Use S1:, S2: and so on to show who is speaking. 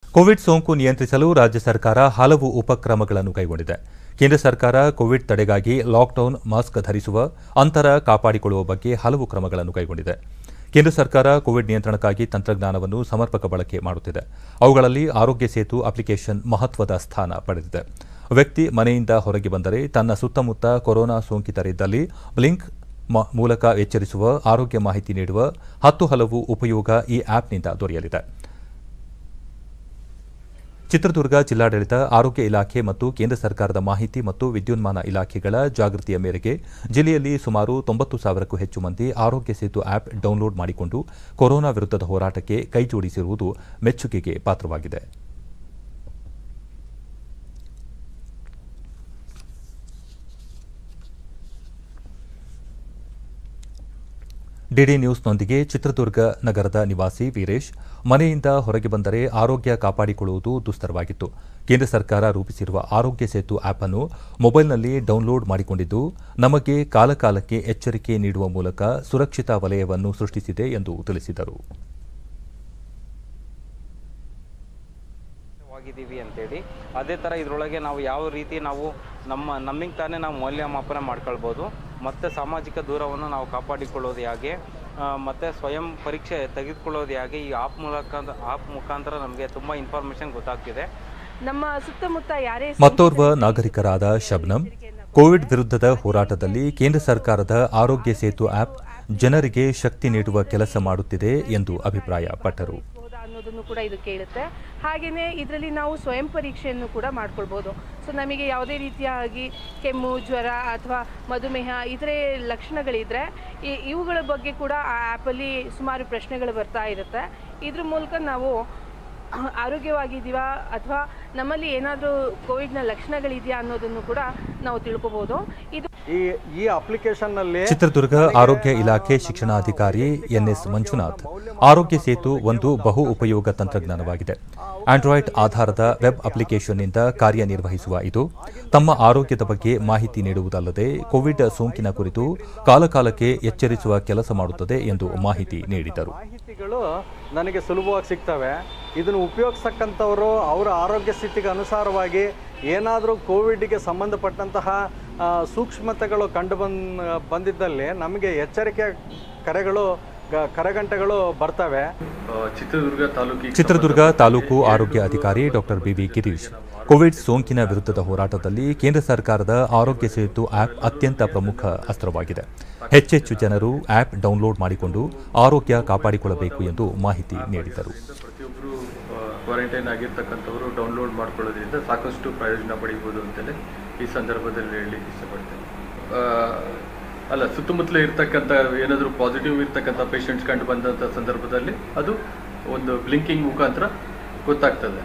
S1: Covid ಸೋಂಕು ನಿಯಂತ್ರಿಸಲು ರಾಜ್ಯ ಸರ್ಕಾರ ಹಲವು ಉಪಕ್ರಮಗಳನ್ನು ಕೈಗೊಂಡಿದೆ. ಕೇಂದ್ರ ಸರ್ಕಾರ ಕೋವಿಡ್ ತಡೆಗಾಗಿ ಲಾಕ್ಡೌನ್, ಮಾಸ್ಕ್ ಧರಿಸುವ, ಅಂತರ ಕಾಪಾಡಿಕೊಳ್ಳುವ ಬಗ್ಗೆ ಹಲವು ಕ್ರಮಗಳನ್ನು ಕೈಗೊಂಡಿದೆ. ಕೇಂದ್ರ ಸರ್ಕಾರ ಕೋವಿಡ್ ನಿಯಂತ್ರಣಕ್ಕಾಗಿ ತಂತ್ರಜ್ಞಾನವನ್ನು ಸಮರ್ಪಕ ಬಳಕೆ ಮಾಡುತ್ತಿದೆ. ಅವುಗಳಲ್ಲಿ ಆರೋಗ್ಯ ಸೇತು ಅಪ್ಲಿಕೇಶನ್ ಮಹತ್ವದ ಸ್ಥಾನ ಪಡೆದಿದೆ. ವ್ಯಕ್ತಿ ಮನೆಯಿಂದ ಹೊರಗೆ ಬಂದರೆ ತನ್ನ ಸುತ್ತಮುತ್ತ ಕೊರೋನಾ ಸೋಂಕಿತರಿದ್ದಲ್ಲಿ ಬ್ಲಿಂಕ್ ಮೂಲಕ ಎಚ್ಚರಿಸುವ, ಆರೋಗ್ಯ ಮಾಹಿತಿ ನೀಡುವ 10 ಹಲವು ಉಪಯೋಗ ಈ ಆಪ್ನಿಂದ ದೊರೆಯಲಿದೆ. ಚಿತ್ರದುರ್ಗ ಜಿಲ್ಲಾಡಳಿತ, ಆರೋಗ್ಯ ಇಲಾಖೆ ಮತ್ತು ಕೇಂದ್ರ ಸರ್ಕಾರದ ಮಾಹಿತಿ ಮತ್ತು ವಿದ್ಯುನ್ಮಾನ ಇಲಾಖೆಗಳ ಜಾಗೃತಿಯ ಮೇರೆಗೆ ಜಿಲ್ಲೆಯಲ್ಲಿ ಸುಮಾರು 90,000ಕ್ಕೂ ಹೆಚ್ಚು ಮಂದಿ ಆರೋಗ್ಯ ಸೇತು ಆಪ್ ಡೌನ್ಲೋಡ್ ಮಾಡಿಕೊಂಡು ಕೊರೋನಾ ವಿರುದ್ಧದ ಹೋರಾಟಕ್ಕೆ ಕೈಜೋಡಿಸಿರುವುದು ಮೆಚ್ಚುಗೆಗೆ ಪಾತ್ರವಾಗಿದೆ. ಡಿಡಿ ನ್ಯೂಸ್ನೊಂದಿಗೆ ಚಿತ್ರದುರ್ಗ ನಗರದ ನಿವಾಸಿ ವೀರೇಶ್, ಮನೆಯಿಂದ ಹೊರಗೆ ಬಂದರೆ ಆರೋಗ್ಯ ಕಾಪಾಡಿಕೊಳ್ಳುವುದು ದುಸ್ತರವಾಗಿತ್ತು. ಕೇಂದ್ರ ಸರ್ಕಾರ ರೂಪಿಸಿರುವ ಆರೋಗ್ಯ ಸೇತು ಆಪ್ ಅನ್ನು ಮೊಬೈಲ್ನಲ್ಲಿ ಡೌನ್ಲೋಡ್ ಮಾಡಿಕೊಂಡಿದ್ದು, ನಮಗೆ ಕಾಲಕಾಲಕ್ಕೆ ಎಚ್ಚರಿಕೆ ನೀಡುವ ಮೂಲಕ ಸುರಕ್ಷಿತ ವಲಯವನ್ನು ಸೃಷ್ಟಿಸಿದೆ ಎಂದು ತಿಳಿಸಿದರು.
S2: ಅಂತೇಳಿ ಅದೇ ಥರ ಇದರೊಳಗೆ ನಾವು ಯಾವ ರೀತಿ ನಾವು ನಮ್ಮಿಂದ ತಾನೇ ನಾವು ಮೌಲ್ಯಮಾಪನ ಮಾಡ್ಕೊಳ್ಬೋದು, ಮತ್ತು ಸಾಮಾಜಿಕ ದೂರವನ್ನು ನಾವು ಕಾಪಾಡಿಕೊಳ್ಳೋದು ಹೇಗೆ, ಮತ್ತು ಸ್ವಯಂ ಪರೀಕ್ಷೆ ತೆಗೆದುಕೊಳ್ಳೋದು ಹೇಗೆ, ಈ ಆಪ್ ಮುಖಾಂತರ ನಮಗೆ ತುಂಬ ಇನ್ಫಾರ್ಮೇಷನ್ ಗೊತ್ತಾಗ್ತಿದೆ.
S3: ನಮ್ಮ ಸುತ್ತಮುತ್ತ ಯಾರೇ
S1: ಮತ್ತೋರ್ವ ನಾಗರಿಕರಾದ ಶಬ್ನಂ, ಕೋವಿಡ್ ವಿರುದ್ಧದ ಹೋರಾಟದಲ್ಲಿ ಕೇಂದ್ರ ಸರ್ಕಾರದ ಆರೋಗ್ಯ ಸೇತು ಆಪ್ ಜನರಿಗೆ ಶಕ್ತಿ ನೀಡುವ ಕೆಲಸ ಮಾಡುತ್ತಿದೆ ಎಂದು ಅಭಿಪ್ರಾಯಪಟ್ಟರು.
S3: ಅನ್ನೋದನ್ನು ಕೂಡ ಇದು ಕೇಳುತ್ತೆ. ಹಾಗೆಯೇ ಇದರಲ್ಲಿ ನಾವು ಸ್ವಯಂ ಪರೀಕ್ಷೆಯನ್ನು ಕೂಡ ಮಾಡ್ಕೊಳ್ಬೋದು. ಸೊ ನಮಗೆ ಯಾವುದೇ ರೀತಿಯಾಗಿ ಕೆಮ್ಮು, ಜ್ವರ ಅಥವಾ ಮಧುಮೇಹ ಇತರೆ ಲಕ್ಷಣಗಳಿದ್ರೆ ಇವುಗಳ ಬಗ್ಗೆ ಕೂಡ ಆ ಆ್ಯಪಲ್ಲಿ ಸುಮಾರು ಪ್ರಶ್ನೆಗಳು ಬರ್ತಾ ಇರುತ್ತೆ. ಇದ್ರ ಮೂಲಕ ನಾವು ಆರೋಗ್ಯವಾಗಿದ್ದೀವಾ ಅಥವಾ ನಮ್ಮಲ್ಲಿ ಏನಾದರೂ ಕೋವಿಡ್ನ ಲಕ್ಷಣಗಳಿದೆಯಾ ಅನ್ನೋದನ್ನು ಕೂಡ ನಾವು ತಿಳ್ಕೋಬಹುದು. ಇದು
S4: ಈ ಅಪ್ಲಿಕೇಶನ್ನಲ್ಲಿ
S1: ಚಿತ್ರದುರ್ಗ ಆರೋಗ್ಯ ಇಲಾಖೆ ಶಿಕ್ಷಣಾಧಿಕಾರಿ ಎನ್ಎಸ್ ಮಂಜುನಾಥ್, ಆರೋಗ್ಯ ಸೇತು ಒಂದು ಬಹು ಉಪಯೋಗ ತಂತ್ರಜ್ಞಾನವಾಗಿದೆ. ಆಂಡ್ರಾಯ್ಡ್ ಆಧಾರದ ವೆಬ್ ಅಪ್ಲಿಕೇಶನ್ನಿಂದ ಕಾರ್ಯನಿರ್ವಹಿಸುವ ಇದು ತಮ್ಮ ಆರೋಗ್ಯದ ಬಗ್ಗೆ ಮಾಹಿತಿ ನೀಡುವುದಲ್ಲದೆ ಕೋವಿಡ್ ಸೋಂಕಿನ ಕುರಿತು ಕಾಲಕಾಲಕ್ಕೆ ಎಚ್ಚರಿಸುವ ಕೆಲಸ ಮಾಡುತ್ತದೆ ಎಂದು ಮಾಹಿತಿ ನೀಡಿದರು.
S4: ಮಾಹಿತಿಗಳು ನನಗೆ ಸುಲಭವಾಗಿ ಸಿಗ್ತವೆ. ಇದನ್ನು ಉಪಯೋಗಿಸ್ತಕ್ಕಂಥವರು ಅವರ ಆರೋಗ್ಯ ಸ್ಥಿತಿಗೆ ಅನುಸಾರವಾಗಿ ಏನಾದರೂ ಕೋವಿಡ್ಗೆ ಸಂಬಂಧಪಟ್ಟಂತಹ ಸೂಕ್ಷ್ಮತೆಗಳು ಕಂಡು ಬಂದಿದ್ದಲ್ಲಿ ನಮಗೆ ಎಚ್ಚರಿಕೆ ಕರೆಗಂಟೆಗಳು ಬರ್ತವೆ.
S1: ಚಿತ್ರದುರ್ಗ ತಾಲೂಕು ಆರೋಗ್ಯ ಅಧಿಕಾರಿ ಡಾಕ್ಟರ್ ಬಿವಿ ಗಿರೀಶ್, ಕೋವಿಡ್ ಸೋಂಕಿನ ವಿರುದ್ಧದ ಹೋರಾಟದಲ್ಲಿ ಕೇಂದ್ರ ಸರ್ಕಾರದ ಆರೋಗ್ಯ ಸೇತು ಆಪ್ ಅತ್ಯಂತ ಪ್ರಮುಖ ಅಸ್ತ್ರವಾಗಿದೆ. ಹೆಚ್ಚೆಚ್ಚು ಜನರು ಆಪ್ ಡೌನ್ಲೋಡ್ ಮಾಡಿಕೊಂಡು ಆರೋಗ್ಯ ಕಾಪಾಡಿಕೊಳ್ಳಬೇಕು ಎಂದು ಮಾಹಿತಿ ನೀಡಿದರು.
S5: ಪ್ರತಿಯೊಬ್ಬರು ಕ್ವಾರಂಟೈನ್ ಆಗಿರ್ತಕ್ಕಂಥವರು ಡೌನ್ಲೋಡ್ ಮಾಡ್ಕೊಳ್ಳೋದ್ರಿಂದ ಸಾಕಷ್ಟು ಪ್ರಯೋಜನ ಪಡೆಯಬಹುದು ಅಂತಲೇ ಈ ಸಂದರ್ಭದಲ್ಲಿ ಹೇಳಲಿಕ್ಕೆ ಇಷ್ಟಪಡ್ತೇನೆ. ಸುತ್ತಮುತ್ತಲೇ ಇರ್ತಕ್ಕಂಥ ಏನಾದರೂ ಪಾಸಿಟಿವ್ ಇರ್ತಕ್ಕಂಥ ಪೇಷಂಟ್ಸ್ ಕಂಡು ಬಂದಂಥ ಸಂದರ್ಭದಲ್ಲಿ ಅದು ಒಂದು ಬ್ಲಿಂಕಿಂಗ್ ಮುಖಾಂತರ ಗೊತ್ತಾಗ್ತದೆ.